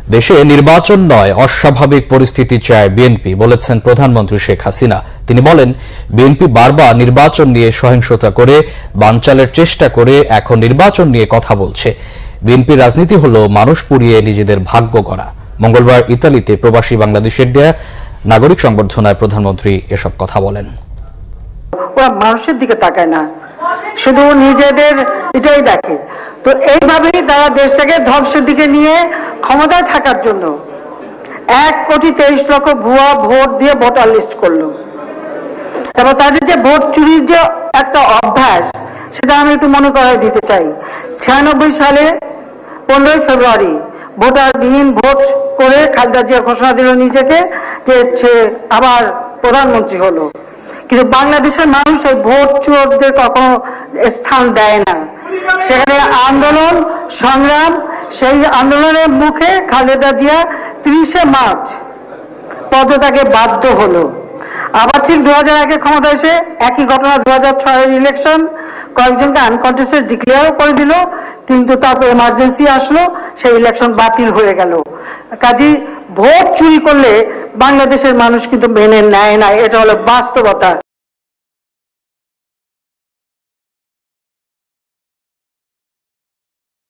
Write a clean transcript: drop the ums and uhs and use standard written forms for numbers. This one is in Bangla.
দেশে নির্বাচন নয় অস্বাভাবিক পরিস্থিতি চায় বিএনপি বলেছেন প্রধানমন্ত্রী শেখ হাসিনা। তিনি বলেন, বিএনপি বারবার নির্বাচন নিয়ে সহিংসতা করে বানচালের চেষ্টা করে এখন নির্বাচন নিয়ে কথা বলছে। বিএনপির রাজনীতি হলো মানুষ পুড়িয়ে নিজেদের ভাগ্য গড়া। মঙ্গলবার ইতালিতে প্রবাসী বাংলাদেশের দেয়া নাগরিক সংবর্ধনায় প্রধানমন্ত্রী এসব কথা বলেন। ওরা মানুষের দিকে তাকায় না, শুধু নিজেদের এটাই দেখে। তো এইভাবেই তারা দেশটাকে ধ্বংসের দিকে নিয়ে ক্ষমতায় থাকার জন্য 1,23,00,000 ভুয়া ভোট দিয়ে ভোটার লিস্ট করলো। তারপর তাদের যে ভোট চুরির যে একটা অভ্যাস, সেটা আমি একটু মনে করাই দিতে চাই। 96 সালে 15 ফেব্রুয়ারি ভোটারবিহীন ভোট করে খালেদা জিয়া ঘোষণা দিল নিজেকে যে সে আবার প্রধানমন্ত্রী হলো। কিন্তু বাংলাদেশের মানুষ ওই ভোট চোরদের কখনো স্থান দেয় না। সেখানে আন্দোলন সংগ্রাম, সেই আন্দোলনের মুখে খালেদা জিয়া 30 মার্চ পদত্যাগে বাধ্য হলো। আবার ঠিক 2001 ক্ষমতা এসে একই ঘটনা 2006 ইলেকশন, কয়েকজনকে আনকন্টেস্টেড ডিক্লেয়ারও করে দিল, কিন্তু তারপর এমার্জেন্সি আসলো, সেই ইলেকশন বাতিল হয়ে গেল। কাজী ভোট চুরি করলে বাংলাদেশের মানুষ কিন্তু মেনে নেয় না, এটা হলো বাস্তবতা।